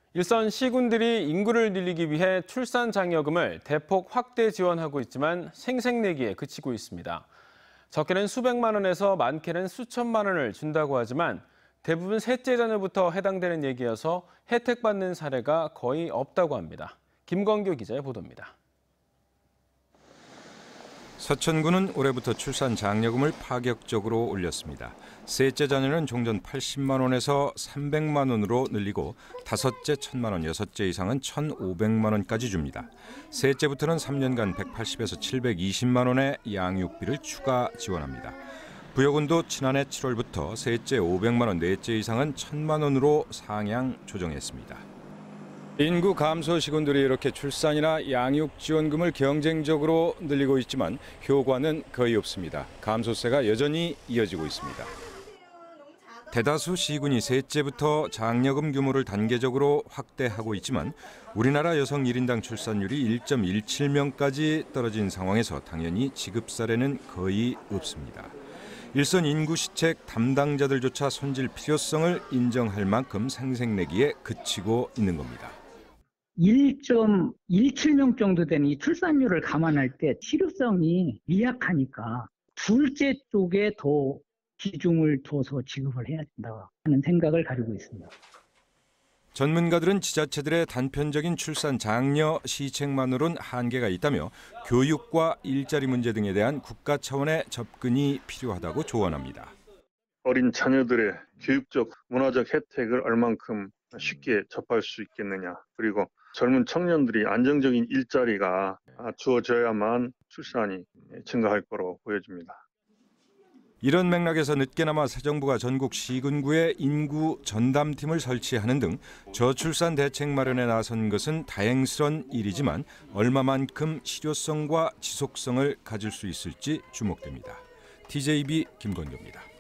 일선 시군들이 인구를 늘리기 위해 출산 장려금을 대폭 확대 지원하고 있지만 생색내기에 그치고 있습니다. 적게는 수백만 원에서 많게는 수천만 원을 준다고 하지만 대부분 셋째 자녀부터 해당되는 얘기여서 혜택받는 사례가 거의 없다고 합니다. 김건교 기자의 보도입니다. 서천군은 올해부터 출산 장려금을 파격적으로 올렸습니다. 셋째 자녀는 종전 80만 원에서 300만 원으로 늘리고 다섯째 1,000만 원, 여섯째 이상은 1,500만 원까지 줍니다. 셋째부터는 3년간 180에서 720만 원의 양육비를 추가 지원합니다. 부여군도 지난해 7월부터 셋째 500만 원, 넷째 이상은 1,000만 원으로 상향 조정했습니다. 인구 감소 시군들이 이렇게 출산이나 양육 지원금을 경쟁적으로 늘리고 있지만 효과는 거의 없습니다. 감소세가 여전히 이어지고 있습니다. 대다수 시군이 셋째부터 장려금 규모를 단계적으로 확대하고 있지만 우리나라 여성 1인당 출산율이 1.17명까지 떨어진 상황에서 당연히 지급 사례는 거의 없습니다. 일선 인구 시책 담당자들조차 손질 필요성을 인정할 만큼 생색내기에 그치고 있는 겁니다. 1.17명 정도 되는 이 출산율을 감안할 때 실효성이 미약하니까 둘째 쪽에 더 비중을 둬서 지급을 해야 된다 하는 생각을 가지고 있습니다. 전문가들은 지자체들의 단편적인 출산 장려 시책만으로는 한계가 있다며 교육과 일자리 문제 등에 대한 국가 차원의 접근이 필요하다고 조언합니다. 어린 자녀들의 교육적, 문화적 혜택을 얼만큼 쉽게 접할 수 있겠느냐. 그리고 젊은 청년들이 안정적인 일자리가 주어져야만 출산이 증가할 거로 보여집니다. 이런 맥락에서 늦게나마 새 정부가 전국 시군구에 인구 전담팀을 설치하는 등 저출산 대책 마련에 나선 것은 다행스런 일이지만 얼마만큼 실효성과 지속성을 가질 수 있을지 주목됩니다. TJB 김건교입니다.